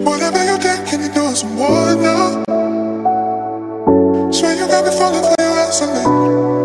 Whatever you think, can you do it some more now? Swear you got me falling for your ass,